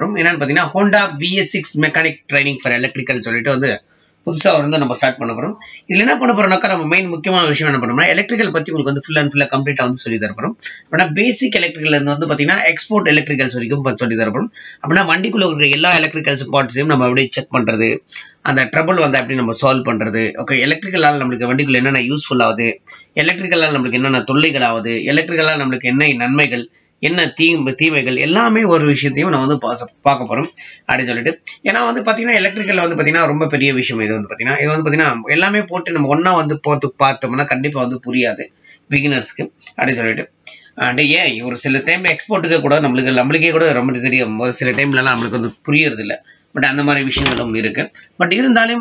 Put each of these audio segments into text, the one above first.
போறோம். என்னன்னு பாத்தீங்கன்னா Honda BS6 mechanic training for electrical சொல்லிட்டு வந்து புதுசா வந்து நம்ம ஸ்டார்ட் பண்ண போறோம். இதுல என்ன பண்ண போறோம்னாக்கா நம்ம மெயின் முக்கியமான விஷயம் என்ன பண்ணோம்னா எலக்ட்ரிக்கல் பத்தி உங்களுக்கு வந்து ஃபுல் அண்ட் ஃபுல்லா கம்ப்ளீட்டா வந்து சொல்லி தரப்போம். அப்படின்னா பேசிக் எலக்ட்ரிக்கல் இருந்து வந்து பாத்தீங்கன்னா எக்ஸ்போர்ட் எலக்ட்ரிக்கல்ஸ் வரைக்கும் சொல்லி தரப்போம். அப்படின்னா வண்டிக்குள்ள இருக்கிற எல்லா எலக்ட்ரிக்கல்ஸ் பார்ட்ஸையும் நம்ம அப்படியே செக் பண்றது, அந்த ட்ரபிள் வந்து எப்படி நம்ம சால்வ் பண்றது, ஓகே எலக்ட்ரிக்கலால நம்மளுக்கு வண்டிக்குள்ள என்னென்ன யூஸ்ஃபுல் ஆகுது, எலக்ட்ரிக்கலால நம்மளுக்கு என்னென்ன தொல்லைகள் ஆகுது, எலக்ட்ரிக்கலால நம்மளுக்கு என்ன நன்மைகள், என்ன தீமைகள் எல்லாமே ஒரு விஷயத்தையும் நம்ம வந்து பார்க்க போறோம் அப்படின்னு சொல்லிட்டு. ஏன்னா வந்து பாத்தீங்கன்னா எலக்ட்ரிக்கல் வந்து பாத்தீங்கன்னா ரொம்ப பெரிய விஷயம். இது வந்து பாத்தீங்கன்னா எல்லாமே போட்டு நம்ம ஒன்னா வந்து போட்டு பார்த்தோம்னா கண்டிப்பா வந்து புரியாது பிகினர்ஸ்க்கு அப்படின்னு சொல்லிட்டு. அண்ட் ஏன் ஒரு சில டைம்ல எக்ஸ்போர்ட்டுக்கு கூட நம்மளுக்கே கூட ரொம்ப தெரியும், ஒரு சில டைம்ல நம்மளுக்கு வந்து புரியறது இல்லை. பட் அந்த மாதிரி விஷயங்களும் இருக்கு. பட் இருந்தாலும்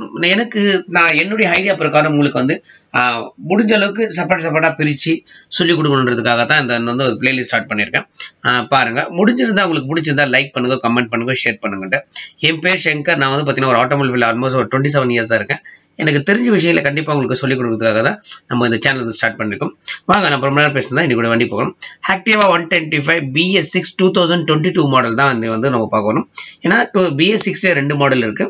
நான் என்னுடைய ஐடியா பிரகாரம் உங்களுக்கு வந்து முடிஞ்ச அளவுக்கு செப்பரேட்டா பிரிச்சு சொல்லி கொடுக்கணுன்றதுக்காக தான் இந்த வந்து ஒரு பிளேலிஸ்ட் ஸ்டார்ட் பண்ணியிருக்கேன். பாருங்க, முடிஞ்சிருந்தா உங்களுக்கு பிடிச்சிருந்தா லைக் பண்ணுங்க, கமெண்ட் பண்ணுங்க, ஷேர் பண்ணுங்க. என் பேர் சங்கர். நான் வந்து பாத்தீங்கன்னா ஒரு ஆட்டோமொபைல் ஆல்மோஸ்ட் ஒரு 27 இயர்ஸ் தான் இருக்கேன். எனக்கு தெரிஞ்ச விஷயங்களை கண்டிப்பா உங்களுக்கு சொல்லிக் கொடுக்கறதுக்காக தான் நம்ம இந்த சேனல் வந்து ஸ்டார்ட் பண்ணிருக்கோம். வாங்க நம்ம ரொம்ப நேரம் பேசுறதா இன்னைக்கு வண்டி போகணும். Activa 125 BS6 2022 மாடல் தான் வந்து நம்ம பார்க்கணும். ஏன்னா BS6 ரெண்டு மாடல் இருக்கு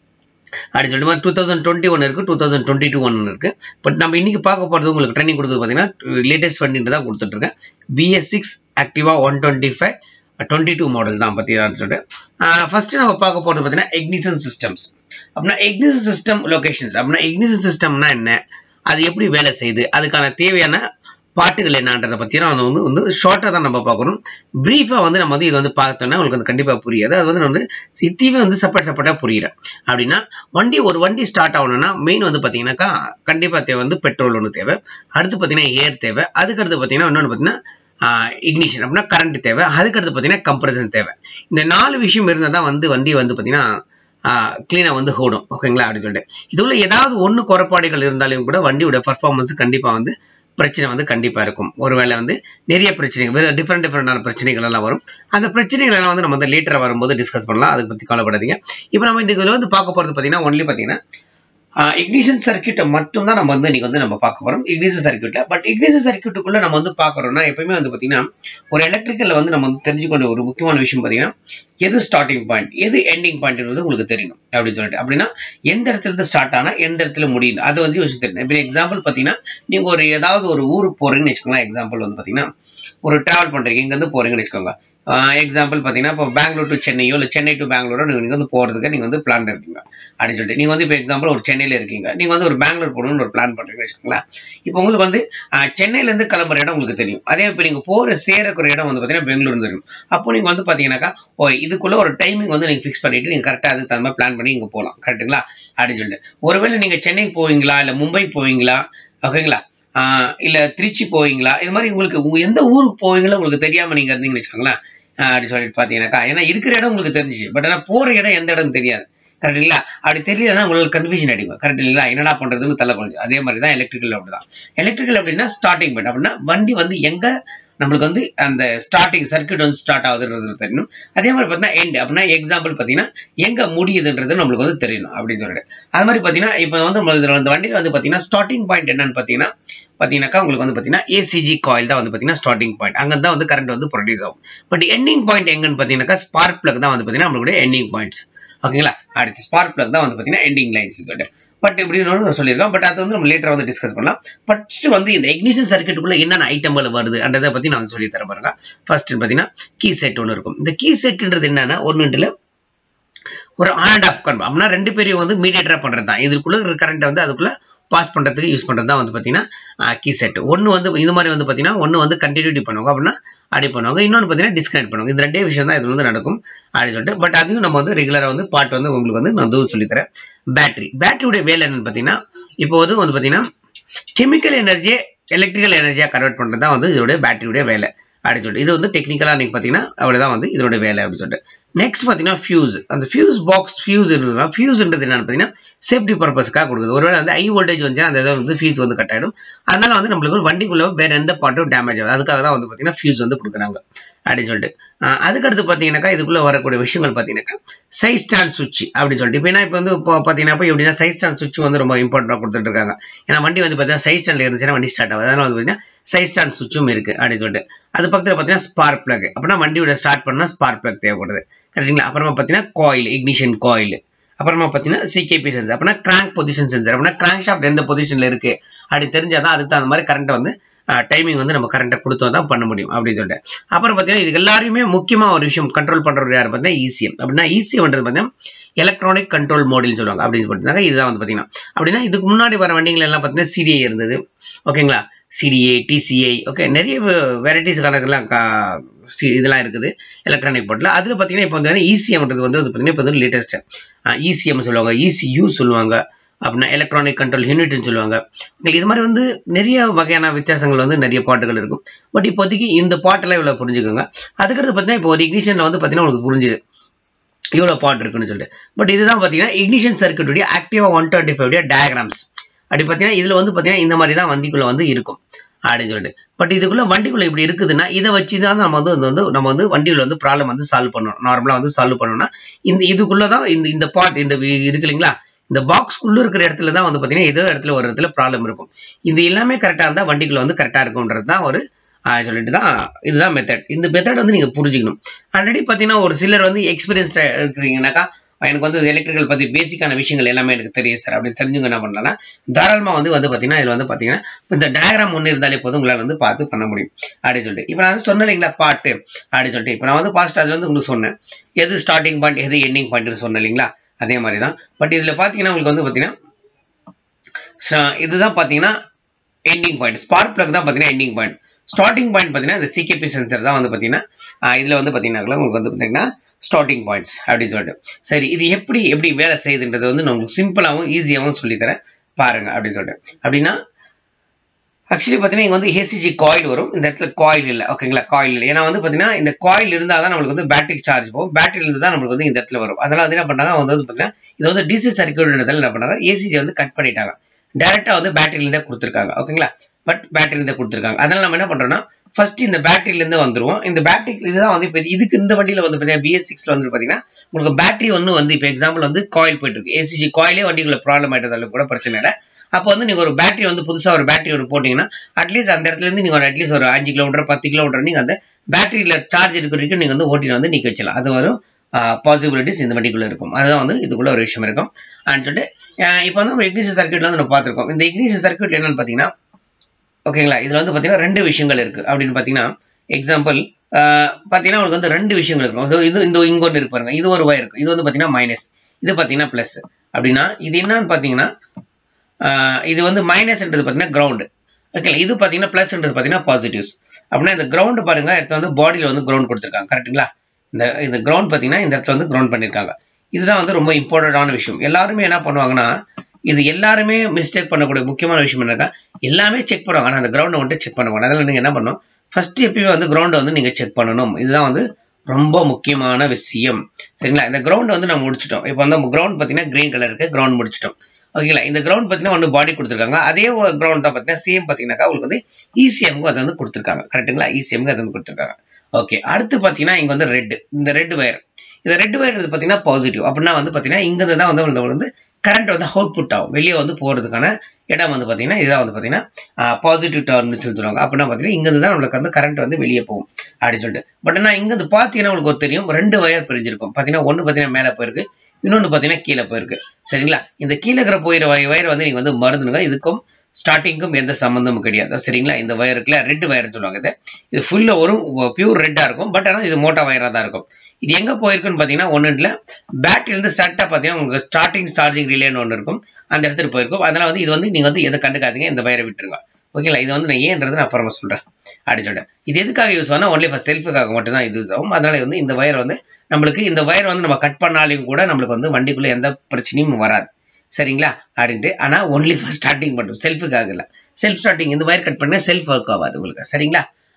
அப்படி சொல்லிட்டு 2021 இருக்கு, 2022 இருக்கு. பட் நம்ம இன்னைக்கு பார்க்க போறது உங்களுக்கு ட்ரைனிங் கொடுத்தது பாத்தீங்கன்னா லேட்டஸ்ட் வண்டின்னு தான் கொடுத்துட்டு இருக்கேன். BS6 Activa 125 22 மாடல் தான் பத்தி சொல்லிட்டு. ஃபர்ஸ்ட் நம்ம பார்க்க போறது பாத்தீங்கன்னா இக்னிஷன் சிஸ்டம்ஸ். அப்படின்னா இக்னிஷன் சிஸ்டம் லொகேஷன்ஸ். அப்படின்னா இக்னிஷன் சிஸ்டம்னா என்ன, அது எப்படி வேலை செய்யுது, அதுக்கான தேவையான பாட்டுகள் என்னன்றதை பத்தி வந்து ஷார்ட்டா தான் நம்ம பார்க்கணும். பிரீஃபா வந்து நம்ம வந்து இது வந்து பார்த்தோம்னா உங்களுக்கு வந்து கண்டிப்பா புரியாது. அது வந்து நம்ம சித்திவே வந்து செப்பரேட்டா புரியுறேன். அப்படின்னா ஒரு வண்டி ஸ்டார்ட் ஆகணும்னா மெயின் வந்து பாத்தீங்கன்னாக்கா கண்டிப்பா தேவை வந்து பெட்ரோல் ஒன்று தேவை, அடுத்து பாத்தீங்கன்னா ஏர் தேவை, அதுக்கு அடுத்து பாத்தீங்கன்னா இன்னொன்று பாத்தீங்கன்னா இக்னிஷன் அப்படின்னா கரண்ட் தேவை, அதுக்கு அடுத்து பாத்தீங்கன்னா கம்ப்ரஷன் தேவை. இந்த 4 விஷயம் இருந்தா தான் வந்து வண்டி வந்து பாத்தீங்கன்னா கிளீனா வந்து ஓடும். ஓகேங்களா அப்படின்னு சொல்லிட்டு இதுல ஏதாவது ஒண்ணு குறைபாடுகள் இருந்தாலும் கூட வண்டியோட பர்ஃபார்மன்ஸ் கண்டிப்பா வந்து பிரச்சனை வந்து கண்டிப்பா இருக்கும். ஒருவேளை வந்து நிறைய பிரச்சனைகள் டிஃப்ரெண்டான பிரச்சனைகள் எல்லாம் வரும். அந்த பிரச்சனைகள் எல்லாம் வந்து நம்ம வந்து லேட்டரா வரும்போது டிஸ்கஸ் பண்ணலாம். அதை பத்தி கவலைப்படாதீங்க. இப்போ நம்ம இதுல வந்து பார்க்க போறது பாத்தீங்கன்னா ஒன்லி பாத்தீங்கன்னா இக்னிஷன் சர்க்யூட்டை மட்டும் தான் நம்ம வந்து இன்னைக்கு வந்து நம்ம பார்க்க போறோம் இக்னிஷன் சர்க்யூட்ல. பட் இக்னிஷன் சர்க்யூட்டுக்குள்ள நம்ம வந்து பார்க்கறோம்னா எப்பயுமே வந்து பாத்தீங்கன்னா ஒரு எலக்ட்ரிக்கல்ல வந்து நம்ம வந்து தெரிஞ்சுக்கொண்ட ஒரு முக்கியமான விஷயம் பாத்தீங்கன்னா எது ஸ்டார்டிங் பாயிண்ட் எது எண்டிங் பாயிண்ட் உங்களுக்கு தெரியணும் அப்படின்னு சொல்லிட்டு. அப்படின்னா எந்த இடத்துல இருந்து ஸ்டார்ட் ஆனா எந்த இடத்துல முடியும் அது வந்து விஷயம் தெரியும். இப்போ எக்ஸாம்பிள் பாத்தீங்கன்னா நீங்க ஏதாவது ஒரு ஊருக்கு போறீங்கன்னு வச்சுக்கோங்களேன். எக்ஸாம்பிள் வந்து பாத்தீங்கன்னா ஒரு டிராவல் பண்றீங்க, இங்க இருந்து போறீங்கன்னு வச்சுக்கோங்க. எக்ஸாம்பிள் பாத்தீங்கன்னா இப்போ பெங்களூர் டு சென்னையோ இல்லை சென்னை டு பெங்களூரோ நீங்க வந்து போறதுக்கு நீங்க வந்து பிளான் இருக்கீங்க அப்படின்னு சொல்லிட்டு. நீங்க வந்து இப்போ எக்ஸாம்பிள் ஒரு சென்னையில இருக்கீங்க, நீங்க வந்து ஒரு பெங்களூர் போகணும்னு ஒரு பிளான் பண்றீங்கன்னு வச்சுக்கோங்களேன். இப்போ உங்களுக்கு வந்து சென்னையில இருந்து கிளம்புற இடம் உங்களுக்கு தெரியும். அதே இப்போ நீங்க சேரக்கூடிய இடம் வந்து பாத்தீங்கன்னா பெங்களூர் தெரியும். அப்போ நீங்க வந்து பாத்தீங்கன்னாக்கா இதுக்குள்ள ஒரு டைமிங் வந்து நீங்க ஃபிக்ஸ் பண்ணிட்டு நீங்க கரெக்டா அதுக்கு தகுந்த மாதிரி பிளான் பண்ணி இங்க போகலாம். கரெக்டுங்களா அப்படின்னு சொல்லிட்டு. ஒருவேளை நீங்க சென்னை போவீங்களா இல்ல மும்பை போவீங்களா, ஓகேங்களா, இல்ல திருச்சி போவீங்களா, இது மாதிரி உங்களுக்கு எந்த ஊருக்கு போவீங்களோ உங்களுக்கு தெரியாம நீங்க இருந்தீங்கன்னு வச்சுக்கோங்களேன். அப்படி சொல்லிட்டு பாத்தீங்கன்னாக்கா ஏன்னா இருக்கிற இடம் உங்களுக்கு தெரிஞ்சிச்சு, பட் ஆனா போற இடம் எந்த இடம் தெரியாது. கரெக்ட் இல்லையா? அப்படி தெரியலன்னா உங்களுக்கு கன்ஃபியூஷன் அடிக்கும். கரெக்ட் இல்லையா? என்னடா பண்றதுன்னு தலை கொஞ்சம். அதே மாதிரி தான் எலக்ட்ரிக்கல் அப்படிதான். எலக்ட்ரிக்கல் அப்படின்னா ஸ்டார்டிங் பாயிண்ட். அப்படின்னா வண்டி வந்து எங்க நம்மளுக்கு வந்து அந்த ஸ்டார்டிங் சர்க்யூட் வந்து ஸ்டார்ட் ஆகுதுன்றது தெரியணும். அதே மாதிரி பார்த்தீங்கன்னா எண்ட் அப்படின்னா எக்ஸாம்பிள் பார்த்தீங்கன்னா எங்க முடியுதுன்றது நம்மளுக்கு வந்து தெரியணும் அப்படின்னு சொல்லிட்டு. அது மாதிரி பார்த்தீங்கன்னா இப்போ வந்து இந்த வண்டியில் வந்து பார்த்தீங்கன்னா ஸ்டார்டிங் பாயிண்ட் என்னன்னு பார்த்தீங்கன்னாக்கா உங்களுக்கு வந்து பார்த்தீங்கன்னா ஏசிஜி காயில் தான் வந்து பார்த்தீங்கன்னா ஸ்டார்டிங் பாயிண்ட். அங்கே தான் வந்து கரண்ட் வந்து ப்ரொடியூஸ் ஆகும். பட் எண்டிங் பாயிண்ட் எங்கன்னு பார்த்தீங்கன்னாக்கா ஸ்பார்க் பிளக் தான் வந்து பார்த்தீங்கன்னா நம்மளுடைய எண்டிங் பாயிண்ட்ஸ். ஓகேங்களா? அடுத்து ஸ்பார்க் பிளக் தான் வந்து பார்த்தீங்கன்னா எண்டிங் லைன்ஸ் சொல்லிட்டு. பட் இப்படின்னு சொல்லியிருக்கோம். பட் அது வந்து நம்ம லேட்டரா வந்து டிஸ்கஸ் பண்ணலாம். ஃபர்ஸ்ட் வந்து இந்த இக்னிஷன் சர்க்யூட்டுக்குள்ள என்னென்ன ஐட்டங்கள் வருது அன்றதை பத்தி நான் சொல்லி தர பாருங்க. ஃபர்ஸ்ட் பாத்தீங்கன்னா கீ செட் ஒன்று இருக்கும். இந்த கீ செட்ன்றது என்னன்னா ஒன்றுல ஒரு ஆன் அண்ட் ஆஃப் கன்வெர்ட்டர். அப்படின்னா ரெண்டு பேரையும் வந்து மீடியேட்டரா பண்றது தான். இதுக்குள்ள கரண்ட் வந்து அதுக்குள்ள பாஸ் பண்றதுக்கு யூஸ் பண்றது தான் வந்து பாத்தீங்கன்னா கீ செட். ஒன்னு வந்து இது மாதிரி வந்து பாத்தீங்கன்னா ஒன்னு வந்து கண்டினியூட்டி பண்ணுவாங்க, அப்படின்னா அப்படி பண்ணுவாங்க. இன்னொன்று பார்த்தீங்கன்னா டிஸ்கனெக்ட் பண்ணுவாங்க. இந்த ரெண்டே விஷயம் தான் இது வந்து நடக்கும் அப்படின்னு சொல்லிட்டு. பட் அதையும் நம்ம வந்து ரெகுலரா வந்து பார்ட் வந்து உங்களுக்கு வந்து நான் சொல்லித்தரேன். பேட்டரியோட வேலை என்னன்னு பார்த்தீங்கன்னா இப்போ வந்து பார்த்தீங்கன்னா கெமிக்கல் எனர்ஜியை எலக்ட்ரிக்கல் எனர்ஜியா கன்வெர்ட் பண்றது தான் வந்து இதோட பேட்டரியோட வேலை அப்படின்னு சொல்லிட்டு. இது வந்து டெக்னிக்கலா நீங்க பார்த்தீங்கன்னா அவ்வளவுதான் வந்து இதோட வேலை அப்படின்னு சொல்லிட்டு. நெக்ஸ்ட் பார்த்தீங்கன்னா ஃபியூஸ். அந்த ஃபியூஸ் பாக்ஸ் ஃபியூஸ்ன்றது என்னன்னு பார்த்தீங்கன்னா சேஃப்டி பர்பஸ்க்காக கொடுக்குது. ஒருவேளை வந்து ஹை வோல்டேஜ் வந்துச்சுன்னா அந்த இதை வந்து ஃபியூஸ் வந்து கட் ஆயிடும். அதனால வந்து நம்மளுக்கு வண்டிக்குள்ள வேற எந்த பார்ட்டும் டேமேஜ் ஆகுது. அதுக்காக தான் வந்து பார்த்தீங்கன்னா ஃபியூஸ் வந்து கொடுக்குறாங்க அப்படின்னு சொல்லிட்டு. அதுக்கடுத்து பார்த்தீங்கன்னாக்கா இதுக்குள்ள வரக்கூடிய விஷயங்கள் பார்த்தீங்கன்னாக்கா சைட் ஸ்டாண்ட் சுவிட்ச் அப்படின்னு சொல்லிட்டு. இப்போ வந்து இப்போ பார்த்தீங்கன்னா எப்படின்னா சைட் ஸ்டாண்ட் சுவிட்ச் வந்து ரொம்ப இம்பார்ட்டன்டாக கொடுத்துட்டு இருக்காங்க. ஏன்னா வண்டி வந்து பார்த்தீங்கன்னா சைட் ஸ்டாண்ட்ல இருந்துச்சுன்னா வண்டி ஸ்டார்ட் ஆகுது. அதனால வந்து பார்த்தீங்கன்னா சைட் ஸ்டாண்ட் சுவிட்சும் இருக்கு அப்படின்னு சொல்லிட்டு. அது பக்கத்தில் பார்த்தீங்கன்னா ஸ்பார்க் பிளக், அப்படின்னா வண்டியோட ஸ்டார்ட் பண்ணா ஸ்பார்க் பிளக் தேவைப்படுது. கரெக்டுங்களா? அப்புறமா பார்த்தீங்கன்னா காயில், இக்னிஷன் காயில், அப்புறமா பார்த்தீங்கன்னா சிகேபி சென்சர், அப்படின்னா கிராங்க் பொசிஷன் சென்சர், அப்படின்னா கிராங்க் ஷாஃப்ட் எந்த பொசிஷன்ல இருக்கு அப்படி தெரிஞ்சாதான் அதுக்கு தகுந்த மாதிரி கரண்ட்டை வந்து டைமிங் வந்து நம்ம கரண்ட்டை கொடுத்தா தான் பண்ண முடியும் அப்படின்னு சொல்லிட்டு. அப்புறம் பார்த்தீங்கன்னா இதுக்கு எல்லாருமே முக்கியமாக ஒரு விஷயம் கண்ட்ரோல் பண்றது யார் பார்த்தீங்கன்னா ECM. அப்படின்னா ECMன்றது பார்த்தீங்கன்னா எலக்ட்ரானிக் கண்ட்ரோல் மாடியூல் சொல்லுவாங்க அப்படின்னு சொல்லிட்டு. இதுதான் வந்து பார்த்தீங்கன்னா அப்படின்னா இதுக்கு முன்னாடி வர வண்டிகள் எல்லாம் பார்த்தீங்கன்னா CDI இருந்தது. ஓகேங்களா? CDA, TCI, ஓகே, நிறைய வெரைட்டிஸ் கணக்கெல்லாம் இதெல்லாம் இருக்குது எலக்ட்ரானிக் போர்ட்ல. அதுல பார்த்தீங்கன்னா இப்போ வந்து ECMன்றது வந்து பார்த்தீங்கன்னா இப்போ வந்து லேட்டஸ்ட் ECM சொல்லுவாங்க, ECU சொல்லுவாங்க, அப்படின்னா எலக்ட்ரானிக் கண்ட்ரோல் யூனிட்னு சொல்லுவாங்க. இது மாதிரி வந்து நிறைய வகையான வித்தியாசங்கள் வந்து நிறைய பாட்டுகள் இருக்கும். பட் இப்போதைக்கு இந்த பாட்டெல்லாம் இவ்வளோ புரிஞ்சுக்கோங்க. அதுக்கடுத்து பார்த்தீங்கன்னா இப்போ ஒரு இக்னிஷன்ல வந்து பார்த்தீங்கன்னா உங்களுக்கு புரிஞ்சுது இவ்வளோ பாட்டு இருக்குன்னு சொல்லிட்டு. பட் இதுதான் பார்த்தீங்கன்னா இக்னிஷன் சர்க்யூட்டுடைய ஆக்டிவா 125 டயக்ராம்ஸ். அப்படி பார்த்தீங்கன்னா இதுல வந்து பார்த்தீங்கன்னா இந்த மாதிரி தான் வண்டிக்குள்ள வந்து இருக்கும் அப்படின்னு சொல்லிட்டு. பட் இதுக்குள்ள வண்டிக்குள்ள இப்படி இருக்குதுன்னா இதை வச்சு தான் நம்ம வந்து வண்டியில் வந்து ப்ராப்ளம் வந்து சால்வ் பண்ணணும். நார்மலா வந்து சால்வ் பண்ணணும்னா இதுக்குள்ளதான் இந்த பார்ட் இந்த இருக்கு இல்லைங்களா, இந்த பாக்ஸ்க்குள்ள இருக்கிற இடத்துல தான் வந்து பார்த்தீங்கன்னா ஏதோ இடத்துல ஒரு இடத்துல ப்ராப்ளம் இருக்கும். இது எல்லாமே கரெக்டாக இருந்தால் வண்டிக்குள்ள வந்து கரெக்டாக இருக்கும்ன்றது தான் ஒரு சொல்லிட்டு தான் இதுதான் மெத்தட். இந்த மெத்தட் வந்து நீங்க புரிஞ்சுக்கணும். ஆல்ரெடி பார்த்தீங்கன்னா ஒரு சிலர் வந்து எக்ஸ்பீரியன்ஸ்டா இருக்கிறீங்கன்னாக்கா எனக்கு வந்து எலக்ட்ரிக்கல் பத்தி பேசிக்கான விஷயங்கள் எல்லாமே எனக்கு தெரியும் சார் அப்படின்னு தெரிஞ்சுங்க என்ன பண்ணலாம்னா தாராளமா வந்து பார்த்தீங்கன்னா இதுல வந்து பார்த்தீங்கன்னா இந்த டயக்ராம் ஒன்று இருந்தாலே போதும் உங்களால் வந்து பார்த்து பண்ண முடியும் அப்படின்னு சொல்லிட்டு. இப்போ நான் வந்து சொன்னேன் இல்லைங்களா பாட்டு அப்படின்னு சொல்லிட்டு. இப்போ நான் வந்து பாஸ்ட் அதுல வந்து உங்களுக்கு சொன்னேன் எது ஸ்டார்டிங் பாயிண்ட் எது எண்டிங் பாயிண்ட்னு சொன்னேன் இல்லைங்களா, அதே மாதிரி தான். பட் இதுல பாத்தீங்கன்னா உங்களுக்கு வந்து பார்த்தீங்கன்னா இதுதான் பார்த்தீங்கன்னா எண்டிங் பாயிண்ட், ஸ்பார்க் பிளக் தான் பார்த்தீங்கன்னா எண்டிங் பாயிண்ட். ஸ்டார்டிங் பாயிண்ட் பார்த்தீங்கன்னா இந்த சிகேபி சென்சர் தான் வந்து பார்த்தீங்கன்னா இதுல வந்து பார்த்தீங்கன்னா உங்களுக்கு வந்து பார்த்தீங்கன்னா ஸ்டார்டிங் பாயிண்ட்ஸ் அப்படின்னு சொல்லிட்டு. சரி, இது எப்படி வேலை செய்யுதுன்றது வந்து நான் உங்களுக்கு சிம்பிளாகவும் ஈஸியாகவும் சொல்லித்தரேன் பாருங்க அப்படின்னு சொல்லிட்டு. அப்படின்னா ஆக்சுவலி பார்த்தீங்கன்னா இங்கே வந்து ஏசிஜி காயில் வரும், இந்த இடத்துல காயில் இல்லை. ஓகேங்களா? காயில் இல்லை. ஏன்னா வந்து பார்த்தீங்கன்னா இந்த காயில் இருந்தால் தான் நம்மளுக்கு வந்து பேட்டரி சார்ஜ் போகும். பேட்டரி இருந்து தான் நம்மளுக்கு வந்து இந்த இடத்துல வரும். அதனால வந்து என்ன பண்ணாங்க வந்து பார்த்தீங்கன்னா இது வந்து டிசி சர்க்யூட்ன்றதால என்ன பண்ணாங்க ஏசிஜி வந்து கட் பண்ணிட்டாங்க. டைரக்டா வந்து பேட்டரியில கொடுத்துருக்காங்க. ஓகேங்களா? பட் பேட்டரியில கொடுத்துருக்காங்க. அதனால நம்ம என்ன பண்றோம்னா ஃபர்ஸ்ட் இந்த பேட்டரியில இருந்து வந்துருவோம். இந்த பேட்டரி இதுதான் வந்து இப்போ இதுக்கு இந்த வண்டியில வந்து பார்த்தீங்கன்னா BS6ல வந்து பார்த்தீங்கன்னா உங்களுக்கு பேட்டரி வந்து இப்போ எக்ஸாம்பிள் வந்து காயில் போயிட்டு இருக்கு. ஏசிஜி காயிலே வண்டிக்குள்ள ப்ராப்ளம் ஆயிட்டதால கூட பிரச்சனை இல்லை. அப்போ வந்து நீங்க ஒரு பேட்டரி வந்து புதுசா ஒரு பேட்டரி ஒன்று போட்டீங்கன்னா அட்லீஸ்ட் அந்த இடத்துல இருந்து நீங்க அட்லீஸ்ட் ஒரு 5 கிலோமீட்டர் 10 கிலோமீட்டர் நீங்க அந்த பேட்டரியில சார்ஜ் இருக்கிற வரைக்கும் நீங்க வந்து ஓட்டில வந்து நிக்க வச்சலாம். அது வரும் பாசிபிலிட்டிஸ் இந்த வண்டிக்குள்ள இருக்கும். அதுதான் வந்து இதுக்குள்ள ஒரு விஷயம் இருக்கும். சொல்லிட்டு இப்போ வந்து நம்ம இக்னிஷன் சர்க்யூட்ல வந்து நம்ம பார்த்திருக்கோம். இந்த இக்னிஷன் சர்க்யூட் என்னன்னு பாத்தீங்கன்னா ஓகேங்களா, இதுல வந்து பாத்தீங்கன்னா 2 விஷயங்கள் இருக்கு அப்படின்னு பாத்தீங்கன்னா எக்ஸாம்பிள் பாத்தீங்கன்னா உங்களுக்கு வந்து 2 விஷயங்கள் இருக்கும். இது இந்த இங்க ஒன்று இருக்கு பாருங்க, இது ஒரு வயர் இருக்கு. இது வந்து பாத்தீங்கன்னா மைனஸ், இது பாத்தீங்கன்னா பிளஸ். அப்படின்னா இது என்னன்னு பாத்தீங்கன்னா இது வந்து மைனஸ்ன்றது பாத்தீங்கன்னா கிரவுண்ட். ஓகே, இது பாத்தீங்கன்னா பிளஸ்ன்றது பாத்தீங்கன்னா பாசிட்டிவ்ஸ். அப்படின்னா இந்த கிரவுண்ட் பாருங்க இடத்துல வந்து பாடியில வந்து கிரவுண்ட் கொடுத்துருக்காங்க. கரெக்ட்டுங்களா? இந்த கிரவுண்ட் பாத்தீங்கன்னா இந்த இடத்துல வந்து கிரவுண்ட் பண்ணிருக்காங்க. இதுதான் வந்து ரொம்ப இம்பார்ட்டன்டான விஷயம். எல்லாருமே என்ன பண்ணுவாங்கன்னா இது எல்லாருமே மிஸ்டேக் பண்ணக்கூடிய முக்கியமான விஷயம் என்னக்கா எல்லாமே செக் பண்ணுவாங்க, ஆனா அந்த கிரவுண்டை வந்துட்டு செக் பண்ண மாட்டாங்க. அதனால நீங்க என்ன பண்ணணும் ஃபர்ஸ்ட் எப்பயுமே வந்து கிரவுண்டை வந்து நீங்க செக் பண்ணணும். இதுதான் வந்து ரொம்ப முக்கியமான விஷயம். சரிங்களா? இந்த கிரவுண்ட் வந்து நம்ம முடிச்சிட்டோம். இப்போ வந்து கிரவுண்ட் பாத்தீங்கன்னா கிரீன் கலர் இருக்கு, கிரவுண்ட் முடிச்சிட்டோம். ஓகேங்களா? இந்த கிரவுண்ட் பாத்தீங்கன்னா ஒன்று பாடி கொடுத்துருக்காங்க. அதே கிரவுண்ட் தான் பாத்தீங்கன்னா சேம் பாத்தீங்கன்னாக்கா உங்களுக்கு வந்து ECMக்கு அதை வந்து கொடுத்துருக்காங்க. கரெக்ட்டுங்களா? ECMக்கு அதை வந்து கொடுத்துருக்காங்க. ஓகே, அடுத்து பாத்தீங்கன்னா இங்க வந்து ரெட், இந்த ரெட் வயர், இந்த ரெட் வயர் பாத்தீங்கன்னா பாசிட்டிவ். அப்படின்னா வந்து பாத்தீங்கன்னா இங்க தான் வந்து கரண்ட் வந்து அவுட்புட் ஆகும், வெளியே வந்து போறதுக்கான இடம் வந்து பாத்தீங்கன்னா இதான் வந்து பாத்தீங்கன்னா பாசிட்டிவ் டெர்மினல்ஸ் சொல்லுவாங்க. அப்படின்னா பாத்தீங்கன்னா இங்க தான் நம்மளுக்கு வந்து கரண்ட் வந்து வெளியே போகும் அப்படின்னு சொல்லிட்டு. பட் ஆனா இங்க பாத்தீங்கன்னா உங்களுக்கு ஒரு தெரியும் 2 வயர் பிரிஞ்சிருக்கும். பாத்தீங்கன்னா ஒன்னு பாத்தீங்கன்னா மேல போயிருக்கு, இன்னொன்னு பாத்தீங்கன்னா கீழே போயிருக்கு. சரிங்களா? இந்த கீழே இருக்கிற போயிற வயர் வந்து நீங்க வந்து மறந்துடுங்க, இதுக்கும் ஸ்டார்டிங்கும் எந்த சம்பந்தமும் கிடையாது. சரிங்களா? இந்த வயருக்குல ரெட் வயர்னு சொல்லுவாங்க. இது ஃபுல்லா ஒரு பியூர் ரெட்டா இருக்கும். பட் ஆனா இது மோட்டா வயரா தான் இருக்கும். இது எங்க போயிருக்குன்னு பாத்தீங்கன்னா ஒண்ணுல பேட்டரி இருந்து ஸ்டார்ட்டா பாத்தீங்கன்னா உங்களுக்கு ஸ்டார்டிங் சார்ஜிங் ரிலேன்னு ஒன்று இருக்கும், அந்த இடத்துல போயிருக்கும். அதனால வந்து இது வந்து நீங்க வந்து எதை கண்டுக்காதீங்க, இந்த வயரை விட்டுருங்க. ஓகேங்களா? இது வந்து நான் ஏன்றது நான் அப்புறமா சொல்றேன் அப்படின்னு சொல்லிட்டேன். இது எதுக்காக யூஸ் ஆனா ஒன்லி ஃபார் செல்ஃபுக்காக மட்டும் தான் இது யூஸ் ஆகும். அதனால வந்து இந்த வயர் வந்து நம்மளுக்கு இந்த வயர் வந்து நம்ம கட் பண்ணாலும் கூட நம்மளுக்கு வந்து வண்டிக்குள்ள எந்த பிரச்சனையும் வராது. சரிங்களா? அப்படின்ட்டு. ஆனா ஒன்லி ஃபார் ஸ்டார்டிங் மட்டும், செல்ஃபுக்காக இல்ல. செல்ஃப் ஸ்டார்டிங் இந்த வயர் கட் பண்ணா செல்ஃப் ஒர்க் ஆகாது உங்களுக்கு. சரிங்களா?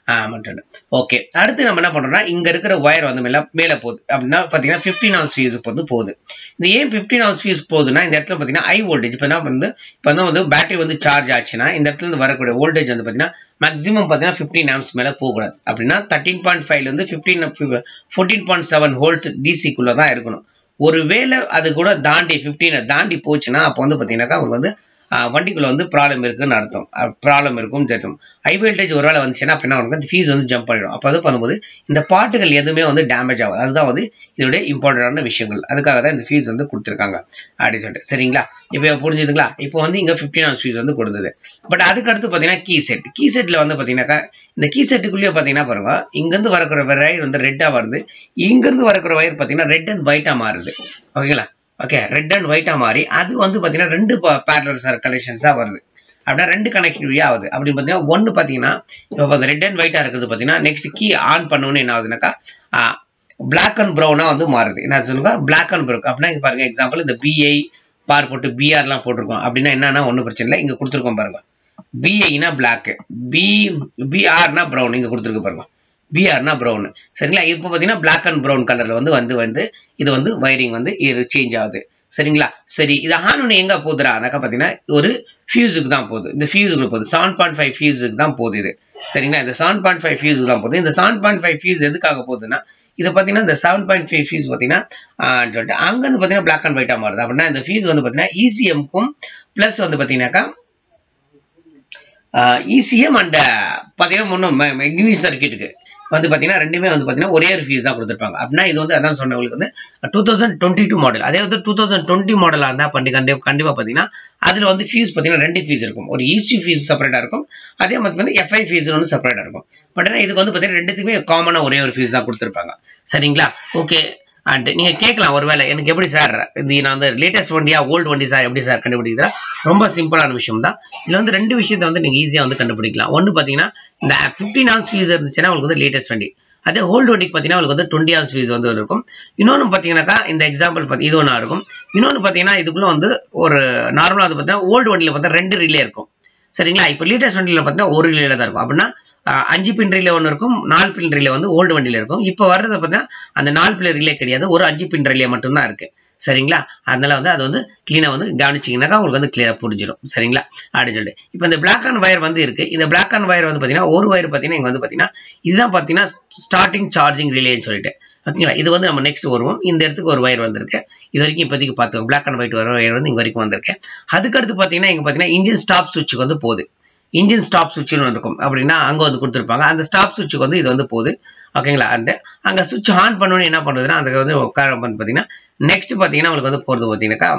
மட்டும். ஓகே, அடுத்து நம்ம என்ன பண்றோம்னா இங்க இருக்கிற வயர் வந்து மேல போகுது அப்படின்னா பாத்தீங்கன்னா 15 ஆம்ஸ் ஃபியூஸ்க்கு வந்து போகுது. இந்த ஏன் 15 ஆம்ஸ் ஃபியூஸ் போகுதுன்னா இந்த இடத்துல பாத்தீங்கன்னா ஹை வோல்டேஜ். இப்போ என்ன பண்ணுது, இப்போ வந்து பேட்டரி வந்து சார்ஜ் ஆச்சுன்னா இந்த இடத்துல இருந்து வரக்கூடிய வோல்டேஜ் வந்து பாத்தீங்கன்னா மேக்ஸிமம் பாத்தீங்கன்னா 15 ஆம்ஸ் மேல போகக்கூடாது. அப்படின்னா 13.5 இருந்து 14.7 வோல்ட்ஸ் டிசிக்குள்ள தான் இருக்கணும். ஒருவேளை அது கூட தாண்டி 15 தாண்டி போச்சுன்னா அப்போ வந்து பாத்தீங்கன்னாக்கா உங்களுக்கு வந்து வண்டிக்குள்ள வந்து ப்ராப்ளம் இருக்குன்னு அர்த்தம். ப்ராப்ளம் இருக்கும் தெரியும். ஹை வோல்டேஜ் ஒரு வேளை வந்துச்சுன்னா அப்படின்னா அவனுக்கு அந்த ஃபீஸ் வந்து ஜம்ப் பண்ணிடும். அப்போ அது பண்ணும்போது இந்த பார்ட்டுகள் எதுவுமே வந்து டேமேஜ் ஆகும். அதுதான் வந்து இதோடைய இம்பார்ட்டன்டான விஷயங்கள். அதுக்காக தான் இந்த ஃபீஸ் வந்து கொடுத்துருக்காங்க அப்படின்னு சொல்லிட்டு. சரிங்களா, இப்போ புரிஞ்சுதுங்களா? இப்போ வந்து இங்க 15 ஆம்ஸ் ஃபீஸ் வந்து கொடுத்தது. பட் அதுக்கு அடுத்து பாத்தீங்கன்னா கீ செட்ல வந்து பாத்தீங்கன்னாக்கா இந்த கீ செட்டுக்குள்ளேயே பாத்தீங்கன்னா பாருங்க, இங்கிருந்து வரக்கூடிய வயர் வந்து ரெட்டா வருது, இங்கிருந்து வரக்கூடிய வயர் பாத்தீங்கன்னா ரெட் அண்ட் ஒயிட்டா மாறுது. ஓகேங்களா? ஓகே, ரெட் அண்ட் ஒயிட்டா மாறி அது வந்து பாத்தீங்கன்னா ரெண்டு பேரலல் கனெக்ஷன்ஸா வருது. அப்படின்னா ரெண்டு கனெக்டிவிட்டி ஆகுது. அப்படின்னு பாத்தீங்கன்னா ஒன்னு பாத்தீங்கன்னா இப்போ ரெட் அண்ட் ஒயிட்டா இருக்குது பாத்தீங்கன்னா நெக்ஸ்ட் கீ ஆன் பண்ணணும்னு என்ன ஆகுதுனாக்கா பிளாக் அண்ட் ப்ரௌனா வந்து மாறுது. என்ன சொல்லுங்க, பிளாக் அண்ட் ப்ரௌன். அப்படின்னா இங்க பாருங்க எக்ஸாம்பிள் இந்த பிஐ பார் போட்டு பிஆர் எல்லாம் போட்டிருக்கோம். அப்படின்னா என்னன்னா ஒன்னும் பிரச்சனை இல்லை, இங்க கொடுத்துருக்கோம் பாருங்க. பிஐனா பிளாக், பிஆர்னா ப்ரௌன் இங்க கொடுத்துருக்கு பாருங்க. பிஆர்னா ப்ரௌன். சரிங்களா, இப்போ பாத்தீங்கன்னா பிளாக் அண்ட் ப்ரௌன் கலர்ல வந்து இது வந்து வயரிங் வந்து சேஞ்ச் ஆகுது. சரிங்களா, சரி இது ஆன் ஒன்று எங்க போகுதுனாக்கா பாத்தீங்கன்னா ஒரு ஃபியூஸுக்கு தான் போகுது. இந்த ஃபியூஸுக்கு போகுது 7.5 ஃபியூஸுக்கு தான் போகுது இது. சரிங்களா, இந்த 7.5 ஃபியூஸுக்கு தான் போகுது. இந்த 7.5 ஃபியூஸ் எதுக்காக போகுதுன்னா இது பாத்தீங்கன்னா இந்த 7.5 ஃபியூஸ் பாத்தீங்கன்னா சொல்லிட்டு அங்க வந்து பாத்தீங்கன்னா பிளாக் அண்ட் ஒயிட்டா மாறுது. அப்படின்னா இந்த ஃபியூஸ் வந்து பாத்தீங்கன்னா இசிஎம்க்கும் பிளஸ் வந்து பாத்தீங்கன்னாக்கா இசிஎம் அண்ட் பாத்தீங்கன்னா மெக்னீசியம் சர்க்கியூட்டுக்கு வந்து பாத்தீங்கன்னா ரெண்டுமே வந்து பாத்தீங்கன்னா ஒரே ஒரு ஃபீஸ் தான் கொடுத்துருப்பாங்க. அப்படின்னா இது வந்து அதான் சொன்னவங்களுக்கு வந்து 2022 மாடல். அதே வந்து 2020 மாடலா இருந்தா கண்டிப்பா பாத்தீங்கன்னா அதுல வந்து ஃபீஸ் பாத்தீங்கன்னா ரெண்டு ஃபீஸ் இருக்கும். ஒரு இசி ஃபீஸ் செப்பரேட்டா இருக்கும், அதே மாதிரி வந்து எஃப்ஐ ஃபீஸ் வந்து செப்பரேட்டா இருக்கும். பட் ஆனா இதுக்கு வந்து பாத்தீங்கன்னா ரெண்டுத்துக்குமே காமனா ஒரே ஒரு ஃபீஸ் தான் கொடுத்துருப்பாங்க. சரிங்களா, ஓகே. அண்ட் நீங்க கேட்கலாம் ஒருவேளை எனக்கு எப்படி சார் இது நான் வந்து லேட்டஸ்ட் வண்டியா ஓல்டு வண்டி சார் எப்படி சார் கண்டுபிடிக்கிறா? ரொம்ப சிம்பிளான விஷயம் தான். இதுல வந்து ரெண்டு விஷயத்தை வந்து நீங்க ஈஸியா வந்து கண்டுபிடிக்கலாம். ஒன்னு பாத்தீங்கன்னா இந்த 15 ஆம்ஸ் ஃபீஸ் இருந்துச்சுன்னா உங்களுக்கு வந்து லேட்டஸ்ட் வண்டி. அதே ஓல்டு வண்டிக்கு பாத்தீங்கன்னா உங்களுக்கு வந்து 20 ஆம்ஸ் ஃபீஸ் வந்து இருக்கும். இன்னொன்னு பாத்தீங்கன்னாக்கா இந்த எக்ஸாம்பிள் இது ஒன்றா இருக்கும். இன்னொன்னு பாத்தீங்கன்னா இதுக்குள்ள வந்து ஒரு நார்மலா வந்து பாத்தீங்கன்னா ஓல்டு வண்டியில பார்த்தா 2 ரிலே இருக்கும். சரிங்களா, இப்போ லேட்டஸ்ட் வண்டியில பாத்தீங்கன்னா ஒரு ரிலே தான் இருக்கும். அப்படின்னா 5 பின் ரிலே ஒன்று இருக்கும், 4 பின் ரிலே வந்து ஓல்டு வண்டியில இருக்கும். இப்போ வர்றது பாத்தீங்கன்னா அந்த 4 பின் ரிலே கிடையாது, ஒரு 5 பின் ரிலே மட்டும்தான் இருக்கு. சரிங்களா, அதனால வந்து அது வந்து கிளீனா வந்து கவனிச்சிங்கன்னாக்கா உங்களுக்கு வந்து கிளியரா புரிஞ்சிடும். சரிங்களா, அப்படின்னு சொல்லிட்டு இப்போ இந்த பிளாக் அண்ட் வயர் வந்து இருக்கு. இந்த பிளாக் அண்ட் வயர் வந்து பாத்தீங்கன்னா ஒரு வயர் பாத்தீங்கன்னா இங்க வந்து பாத்தீங்கன்னா இதுதான் பாத்தீங்கன்னா ஸ்டார்டிங் சார்ஜிங் ரிலேன்னு சொல்லிட்டு. ஓகேங்களா, இது வந்து நம்ம நெக்ஸ்ட் வருவோம். இந்த இடத்துக்கு ஒரு வயர் வந்திருக்கு. இது வரைக்கும் இப்போதைக்கு பார்த்துக்கோங்க, பிளாக் அண்ட் ஒயிட் வயர் வந்து இங்க வரைக்கும் வந்திருக்கு. அதுக்கடுத்து பாத்தீங்கன்னா இங்க பாத்தீங்கன்னா இன்ஜின் ஸ்டாப் சுவிட்சுக்கு வந்து போகுது. இன்ஜின் ஸ்டாப் சுவிட்ச்னு இருக்கும். அப்படின்னா அங்க வந்து கொடுத்துருப்பாங்க. அந்த ஸ்டாப் சுவிட்சுக்கு வந்து இது வந்து போகுது. ஓகேங்களா, அந்த அங்க சுவிட்ச் ஆன் பண்ணணும்னு என்ன பண்றதுன்னா அதுக்கு வந்து பாத்தீங்கன்னா நெக்ஸ்ட் பாத்தீங்கன்னா உங்களுக்கு வந்து போறது பாத்தீங்கன்னாக்கா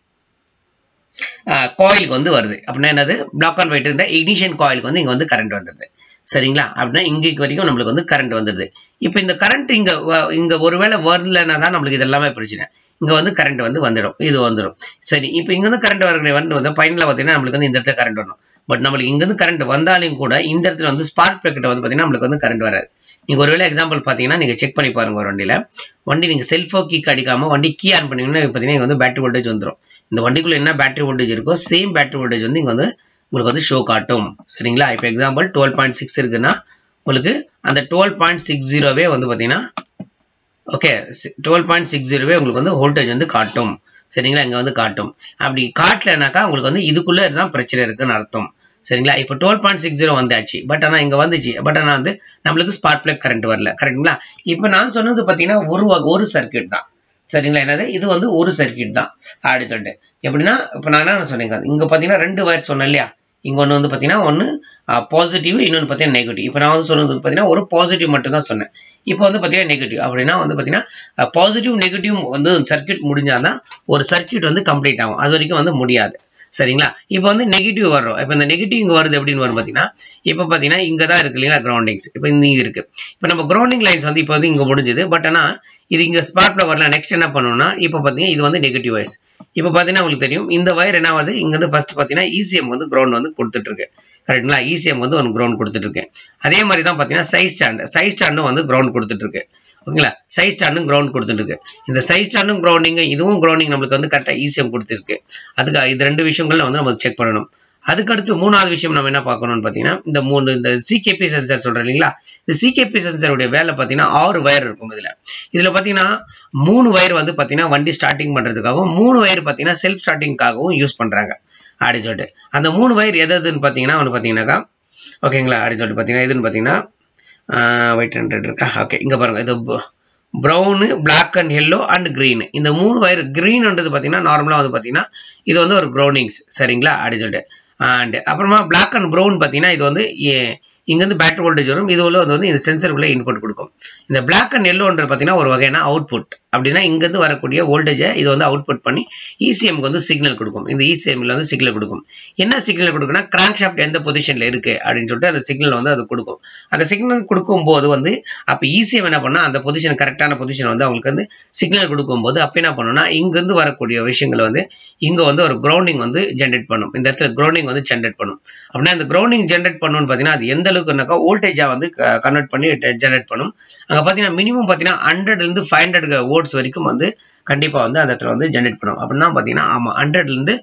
காயிலுக்கு வந்து வருது. அப்படின்னா என்னது, பிளாக் அண்ட் ஒயிட் இருந்த இக்னிஷன் காயிலுக்கு வந்து இங்க வந்து கரண்ட் வந்துடுது. சரிங்களா, அப்படின்னா இங்க வரைக்கும் நம்மளுக்கு வந்து கரண்ட் வந்துடுது. இப்போ இந்த கரண்ட் இங்க ஒருவேளை வரலன்னா தான் நம்மளுக்கு இது எல்லாமே பிரச்சனை. இங்க வந்து கரண்ட் வந்து வந்துடும், இது வந்துடும். சரி, இப்போ இங்க வந்து கரண்ட் வந்து ஃபைனலா பாத்தீங்கன்னா நம்மளுக்கு வந்து இந்த இடத்துல கரண்ட் வரும். பட் நம்மளுக்கு இங்க இருந்து கரண்ட் வந்தாலும் கூட இந்த இடத்துல வந்து ஸ்பார்க் பிளேக்கிட்ட வந்து பாத்தீங்கன்னா நம்மளுக்கு வந்து கரண்ட் வராது. நீங்க ஒருவேளை எக்ஸாம்பிள் பாத்தீங்கன்னா நீங்க செக் பண்ணி பாருங்க, ஒரு வண்டி நீங்க செல்ஃபோ கீக் அடிக்காம வண்டி கீ ஆன் பண்ணீங்கன்னா பாத்தீங்கன்னா இங்க வந்து பேட்டரி வோல்டேஜ் வந்துடும். இந்த வண்டிக்குள்ள என்ன பேட்டரி வோல்டேஜ் இருக்கோ சேம் பேட்டரி வோல்டேஜ் வந்து இங்க வந்து உங்களுக்கு வந்து ஷோ காட்டும். சரிங்களா, இப்போ எக்ஸாம்பிள் 12.6 இருக்குன்னா உங்களுக்கு அந்த 12.60 வந்து பாத்தீங்கன்னா ஓகே 12.60 உங்களுக்கு வந்து வோல்டேஜ் வந்து காட்டும். சரிங்களா, இங்க வந்து காட்டும். அப்படி காட்டலனாக்கா உங்களுக்கு வந்து இதுக்குள்ள தான் பிரச்சனை இருக்குன்னு அர்த்தம். சரிங்களா, இப்போ 12.60 வந்தாச்சு. பட் ஆனா இங்க வந்துச்சு. பட் ஆனா வந்து நம்மளுக்கு ஸ்பார்க் பிளக் கரண்ட் வரல. கரெக்டுங்களா, இப்போ நான் சொன்னது பாத்தீங்கன்னா ஒரு சர்க்கியூட் தான். சரிங்களா, என்னது இது வந்து ஒரு சர்க்கியூட் தான் அப்படி சொல்லிட்டு. எப்படின்னா இப்போ நான் என்ன சொன்னீங்க, இங்க பாத்தீங்கன்னா ரெண்டு வயர் சொன்னேன் இல்லையா. இங்க ஒன்று வந்து பாத்தீங்கன்னா ஒன்னு பாசிட்டிவ், இன்னொன்று பாத்தீங்கன்னா நெகட்டிவ். இப்போ நான் வந்து சொன்னது பாத்தீங்கன்னா ஒரு பாசிட்டிவ் மட்டும் தான் சொன்னேன். இப்போ வந்து பாத்தீங்கன்னா நெகட்டிவ். அப்படின்னா வந்து பாத்தீங்கன்னா பாசிட்டிவ் நெகட்டிவ் வந்து சர்க்கியூட் முடிஞ்சாதான் ஒரு சர்க்கியூட் வந்து கம்ப்ளீட் ஆகும். அது வரைக்கும் வந்து முடியாது. சரிங்களா, இப்போ வந்து நெகட்டிவ் வரும். இப்போ இந்த நெகட்டிவ் இங்க வருது எப்படின்னு வரும் பாத்தீங்கன்னா இப்போ பாத்தீங்கன்னா இங்க தான் இருக்கு இல்லைங்களா கிரவுண்டிங்ஸ். இப்போ இந்த இருக்கு. இப்போ நம்ம கிரவுண்டிங் லைன்ஸ் வந்து இப்போ வந்து இங்க முடிஞ்சது. பட் ஆனா இது இங்க ஸ்பார்க்ல வரல. நெக்ஸ்ட் என்ன பண்ணணும்னா இப்போ பாத்தீங்கன்னா இது வந்து நெகட்டிவ் வயர்ஸ். இப்போ பாத்தீங்கன்னா உங்களுக்கு தெரியும் இந்த வயர் என்ன வருது, இங்க வந்து ஃபர்ஸ்ட் பாத்தீங்கன்னா இசிஎம் வந்து கிரவுண்ட் வந்து கொடுத்துட்டு இருக்கு. கரெக்டுங்களா, இசிஎம் வந்து ஒரு கிரவுண்ட் கொடுத்துட்டு இருக்கு. அதே மாதிரி தான் பாத்தீங்கன்னா சைட் ஸ்டாண்டும் வந்து கிரவுண்ட் கொடுத்துட்டு இருக்கு. ஓகேங்களா, சைட் ஸ்டாண்டும் கிரவுண்ட் கொடுத்துட்டு இருக்கு. இந்த சைட் ஸ்டாண்டும் கிரவுண்டிங் இதுவும் கிரவுண்டிங் நம்மளுக்கு வந்து கரெக்டா இசிஎம் கொடுத்துருக்கு. அதுக்கு இது ரெண்டு விஷயங்கள் வந்து நம்ம செக் பண்ணணும். அதுக்கு அடுத்து மூணாவது விஷயம் நம்ம என்ன பார்க்கணும்னு பார்த்தீங்கன்னா இந்த சிகேபி சென்சார் சொல்றேன் இல்லைங்களா, இந்த சிகேபி சென்சாருடைய வேலை பார்த்தீங்கன்னா 6 வயர் இருக்கும். இதுல பார்த்தீங்கன்னா 3 வயர் வந்து பார்த்தீங்கன்னா வண்டி ஸ்டார்டிங் பண்றதுக்காகவும் 3 வயர் பார்த்தீங்கன்னா செல்ஃப் ஸ்டார்டிங்காகவும் யூஸ் பண்றாங்க அப்படின்னு சொல்லிட்டு. அந்த 3 வயர் எதுன்னு பார்த்தீங்கன்னா ஒன்று பார்த்தீங்கன்னாக்கா ஓகேங்களா அப்படின்னு சொல்லிட்டு பார்த்தீங்கன்னா எதுன்னு பார்த்தீங்கன்னா ஒயிட் அண்ட் ரெட் இருக்கா. ஓகே, இங்க பாருங்க, இது brown, black and yellow and green. இந்த 3 வயர் கிரீன்ன்றது பார்த்தீங்கன்னா நார்மலாக வந்து பார்த்தீங்கன்னா இது வந்து ஒரு க்ரௌனிங்ஸ் சரிங்களா அப்படின்னு சொல்லிட்டு. அண்ட் அப்புறமா பிளாக் அண்ட் ப்ரௌன் பார்த்தீங்கன்னா இது வந்து இங்கேருந்து பேட்டரி வோல்டேஜ் வரும். இது வந்து இந்த சென்சருக்குள்ளே இன்புட் கொடுக்கும். இந்த பிளாக் அண்ட் எல்லோன்றது பார்த்தீங்கன்னா ஒரு வகையான அவுட்புட். அப்படின்னா இங்கேருந்து வரக்கூடிய வோல்டேஜை இது வந்து அவுட்புட் பண்ணி இசிஎம்க்கு வந்து சிக்னல் கொடுக்கும். இந்த இசிஎம்ல வந்து சிக்னல் கொடுக்கும். என்ன சிக்னல் கொடுக்குன்னா கிராங்க் ஷாஃப்ட் எந்த பொசிஷன்ல இருக்கு அப்படின்னு சொல்லிட்டு அந்த சிக்னல் வந்து அது கொடுக்கும். அந்த சிக்னல் கொடுக்கும்போது வந்து அப்போ இசிஎம் என்ன பண்ணா அந்த பொசிஷன் கரெக்டான பொசிஷன் வந்து அவங்களுக்கு வந்து சிக்னல் கொடுக்கும்போது அப்போ என்ன பண்ணணும்னா இங்கேருந்து வரக்கூடிய விஷயங்களை வந்து இங்கே வந்து ஒரு கிரவுண்டிங் வந்து ஜென்ரேட் பண்ணும். இந்த இடத்துல கிரவுண்டிங் வந்து ஜென்ரேட் பண்ணும். அப்படின்னா இந்த கிரவுண்டிங் ஜென்ரேட் பண்ணணும்னு பார்த்தீங்கன்னா அது எந்த அளவுக்குனாக்கா வோல்டேஜா வந்து கன்வெர்ட் பண்ணி ஜென்ரேட் பண்ணும். அங்கே பார்த்தீங்கன்னா மினிமம் பார்த்தீங்கன்னா 100 to 500 வோல்ட்ஸ் வரைக்கும் வந்து கண்டிப்பா வந்து அந்த இடத்துல வந்து ஜென்ரேட் பண்ணும். அப்படின்னா பார்த்தீங்கன்னா ஆமா 100 to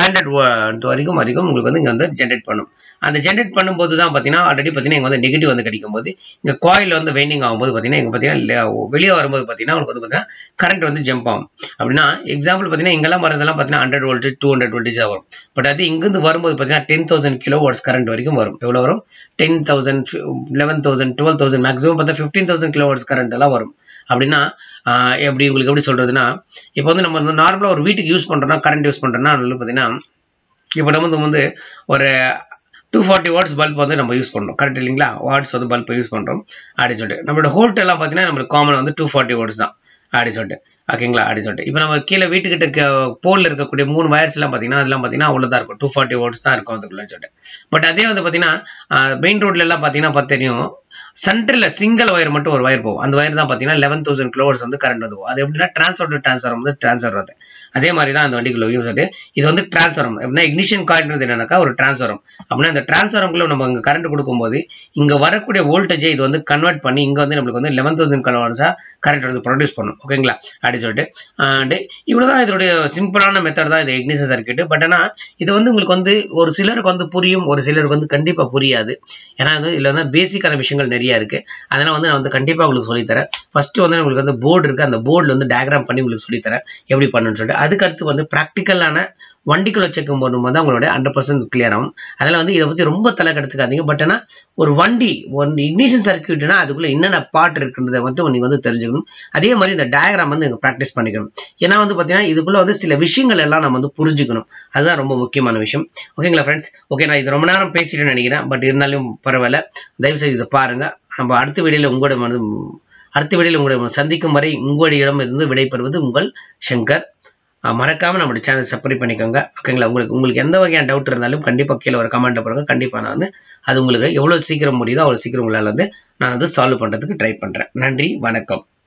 500 வரைக்கும் உங்களுக்கு வந்து இங்க வந்து ஜென்ரேட் பண்ணும். அந்த ஜென்ரேட் பண்ணும்போது தான் பார்த்தீங்கன்னா ஆல்ரெடி பார்த்தீங்கன்னா இங்க வந்து நெகட்டிவ் வந்து கிடைக்கும் போது இங்க காயில் வந்து வெயிண்டிங் ஆகும்போது பார்த்தீங்கன்னா இங்க பார்த்தீங்கன்னா வெளியே வரும்போது பார்த்தீங்கன்னா உங்களுக்கு வந்து பார்த்தீங்கன்னா கரண்ட் வந்து ஜம்ப் ஆகும். அப்படின்னா எக்ஸாம்பிள் பார்த்தீங்கன்னா இங்கெல்லாம் வரதெல்லாம் பார்த்தீங்கன்னா 100 வோல்ட் 200 வோல்டேஜ் வரும். பட் அது இங்கிருந்து வரும்போது பார்த்தீங்கன்னா 10,000 கிலோவாட்ஸ் கரண்ட் வரைக்கும் வரும். எவ்வளவு வரும்? 10,000 11,000 12,000 மேக்ஸிமம் பார்த்தா 15,000 கிலோவாட்ஸ் கரண்ட் எல்லாம் வரும். அப்படின்னா எப்படி உங்களுக்கு எப்படி சொல்றதுன்னா இப்போ வந்து நம்ம வந்து நார்மலா ஒரு வீட்டுக்கு யூஸ் பண்றோம்னா கரண்ட் யூஸ் பண்றோம்னா பார்த்தீங்கன்னா இப்போ நம்ம வந்து ஒரு 240 வாட்ஸ் பல்ப் வந்து நம்ம யூஸ் பண்றோம் கரெக்ட் இல்லைங்களா, வாட்ஸ் வந்து பல்ப் யூஸ் பண்றோம் அப்படின்னு சொல்லிட்டு. நம்மளோட ஹோல்ட் எல்லாம் பார்த்தீங்கன்னா நம்மளுக்கு காமன் வந்து 240 வாட்ஸ் தான் அப்படின்னு சொல்லிட்டு ஓகேங்களா அப்படின்னு சொல்லிட்டு. இப்போ நம்ம கீழே வீட்டுக்கிட்ட போல்ல இருக்கக்கூடிய 3 வயர்ஸ் எல்லாம் பார்த்தீங்கன்னா அதெல்லாம் பார்த்தீங்கன்னா அவ்வளோதான் இருக்கும், 240 வாட்ஸ் தான் இருக்கும் அதுக்குள்ளன்னு சொல்லிட்டு. பட் அதே வந்து பார்த்தீங்கன்னா மெயின் ரோட்ல எல்லாம் பார்த்தீங்கன்னா தெரியும் சென்டர்ல சிங்கிள் வயர் மட்டும் ஒரு வயர் போகும். அந்த வயர் தான் பார்த்தீங்கன்னா 11,000 கிலோவாட்ஸ் வந்து கரண்ட் வந்து போகும். அது எப்படின்னா டிரான்ஸ்ஃபார்மர் வந்து டிரான்ஸ்ஃபர் வருது. அதே மாதிரி தான் அந்த வண்டிக்குள்ள இது வந்து டிரான்ஸ்ஃபார்மர் எப்படின்னா இக்னிஷன் காயில்ன்றது என்னன்னாக்கா ஒரு டிரான்ஸ்ஃபார்மர். அப்படின்னா இந்த டிரான்ஸ்ஃபார்மர்ல நம்ம இங்க கரண்ட் கொடுக்கும்போது இங்க வரக்கூடிய வோல்டேஜை இது வந்து கன்வெர்ட் பண்ணி இங்க வந்து நம்மளுக்கு வந்து 11,000 கிலோவாட்ஸா கரண்ட் வந்து ப்ரொடியூஸ் பண்ணும் ஓகேங்களா அப்படின்னு சொல்லிட்டு. அண்ட் இவ்வளவுதான் இதோடைய சிம்பிளான மெத்தட் தான் இது இக்னிஷன் சர்க்யூட். பட் ஆனா இது வந்து உங்களுக்கு வந்து ஒரு சிலருக்கு வந்து புரியும், ஒரு சிலருக்கு வந்து கண்டிப்பா புரியாது. ஏன்னா இதுல வந்து பேசிக்கான விஷயங்கள் நிறைய இருக்கு. அதனால வந்து நான் வந்து கண்டிப்பா உங்களுக்கு சொல்லித்தரேன். ஃபர்ஸ்ட் வந்து உங்களுக்கு வந்து போர்டு இருக்கு, அந்த போர்டுல வந்து டயக்ராம் பண்ணி உங்களுக்கு சொல்லித்தரேன் எப்படி பண்ணணும்னு சொல்லிட்டு. அதுக்கு அடுத்து வந்து பிராக்டிக்கலான வண்டிக்குள்ள செக் பண்ணும்போது தான் உங்களோட 100% கிளியர் ஆகும். அதனால வந்து இதை பத்தி ரொம்ப தலை கெடுத்துக்காதீங்க. பட் ஆனா ஒரு வண்டி இக்னிஷன் சர்க்யூட்னா அதுக்குள்ள என்னென்ன பார்ட் இருக்குன்றதை வந்து நீங்க வந்து தெரிஞ்சுக்கணும். அதே மாதிரி இந்த டயக்ராம் வந்து நீங்க பிராக்டிஸ் பண்ணிக்கணும். ஏன்னா வந்து பாத்தீங்கன்னா இதுக்குள்ள வந்து சில விஷயங்கள் எல்லாம் நம்ம வந்து புரிஞ்சுக்கணும். அதுதான் ரொம்ப முக்கியமான விஷயம். ஓகேங்களா ஃப்ரெண்ட்ஸ்? ஓகே, நான் இது ரொம்ப நேரம் பேசிட்டு நினைக்கிறேன். பட் இருந்தாலும் பரவாயில்ல, தயவு செய்து இதை பாருங்க. நம்ம அடுத்த வீடியோல உங்களுடைய சந்திக்கும் வரை உங்களிடம் இருந்து விடைபெறுவது உங்கள் சங்கர். மறக்காம நம்ம சேனல் சப்ஸ்கிரைப் பண்ணிக்கோங்க ஓகேங்களா. உங்களுக்கு எந்த வகையான டவுட் இருந்தாலும் கண்டிப்பா கீழே ஒரு கமெண்ட் போடுங்க. கண்டிப்பா நான் வந்து அது உங்களுக்கு எவ்வளவு சீக்கிரம் முடியுதோ அவ்வளவு சீக்கிரம் உங்களால வந்து நான் வந்து சால்வ் பண்றதுக்கு ட்ரை பண்றேன். நன்றி, வணக்கம்.